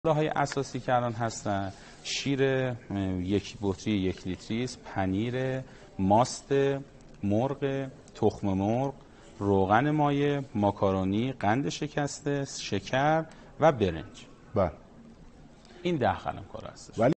های اساسی که الان هستن شیر یک بطری 1 لیتری است، پنیر، ماست مرغ، تخم مرغ، روغن مایع، ماکارونی، قند شکسته، شکر و برنج. بله. این 10 قلم کار هستش.